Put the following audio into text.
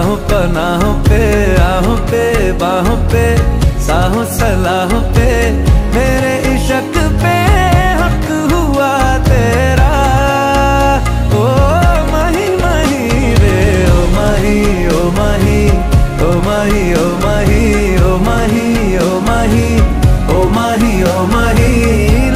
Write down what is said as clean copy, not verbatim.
राहों पनाहों पे, आहों पे बाहों पे, साहों सलाहों पे मेरे